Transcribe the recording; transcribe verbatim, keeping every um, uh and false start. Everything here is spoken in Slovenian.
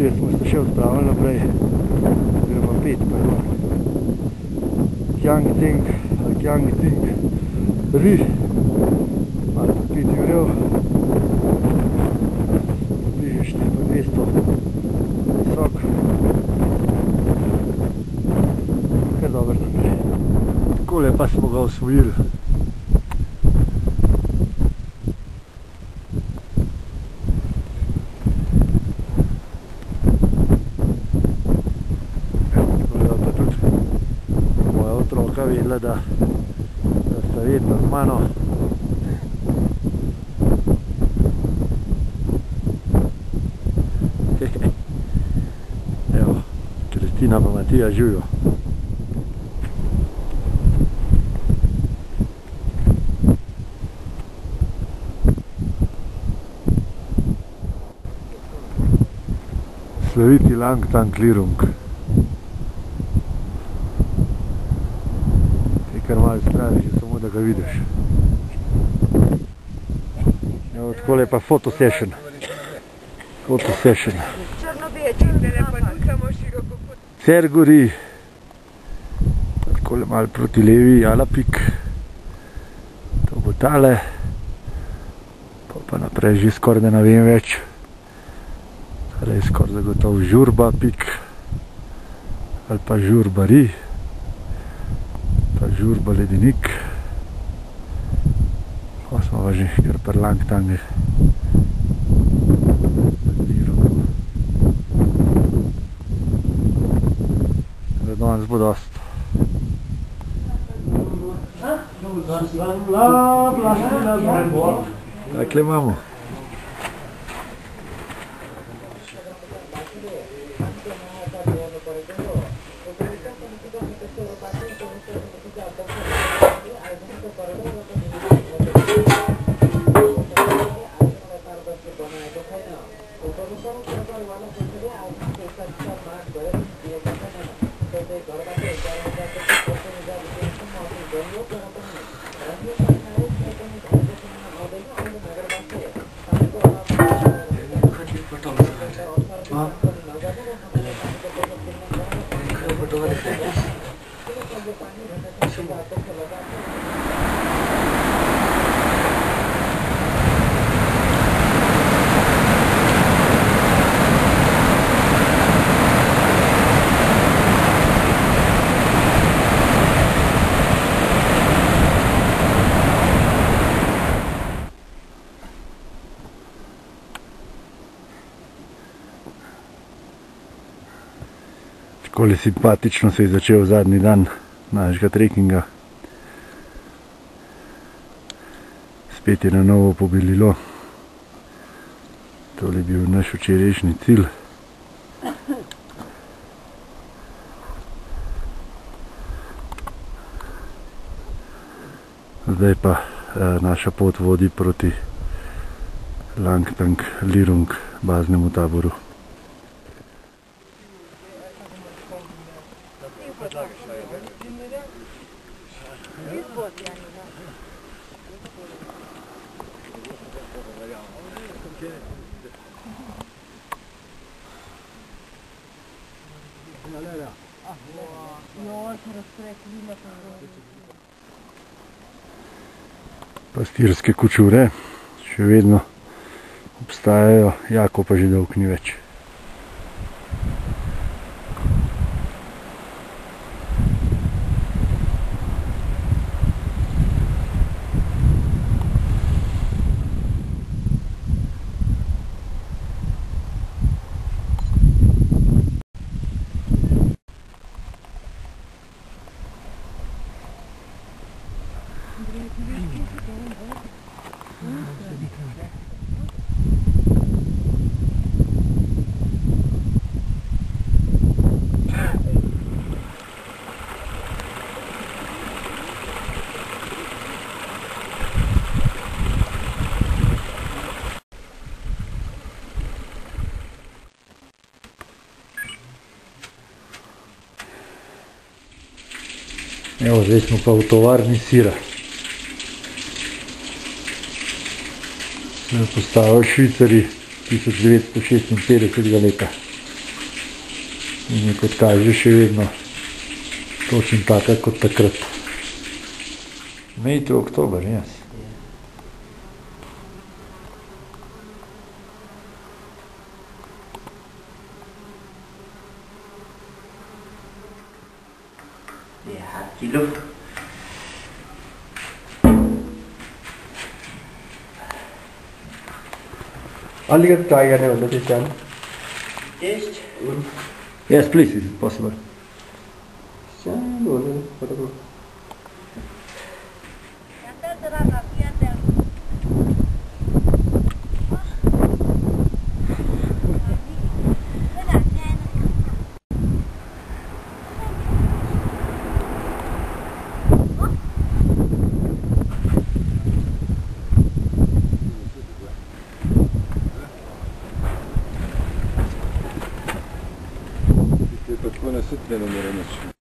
štirje smo se še odpravili naprej, gremo pet pa gor. Kjangting, Kjangting, Ri, malo pa pet jurjev, bližiš pa dvesto visok, kar dobro naprej. Takole pa smo ga osvojili. Vedela, da, da sta vedno z mano. Evo, Kristina pa Matija živijo. Slaviti Langtang Lirung. Kar malo spravi, že samo da ga vidiš. Evo, takole je pa fotosession. Fotosession. Cer gori. Takole malo proti levi, Jalapik. To bo tale. Pa pa naprej že skoraj da ne vem več. Tale je skoraj zagotov Žurba pik. Ali pa Žurba ri. Žurba ledenik. Pa smo pa že kar pri Langtangu. Danes bo dost. Takle imamo. Takole simpatično se je začel zadnji dan našega trekinga. Spet je na novo pobelilo. Tole je bil naš včerajšnji cilj. Zdaj pa eh, naša pot vodi proti Langtang Lirung baznemu taboru. Pastirske kočure še vedno obstajajo, jako pa že dolg ni več. Evo, zdaj smo pa v tovarni sira. Smo jo postavili Švicari tisoč devetsto šestinpetdesetega leta. in reportaži še vedno točno taka kot takrat. May to October, yes. Ja, kilo. अलिकति try गर्ने भन्दा चाहिँ सानो test Yes, please, is it possible? सानो होला फटाफट Ти подходи на сутки, наверное,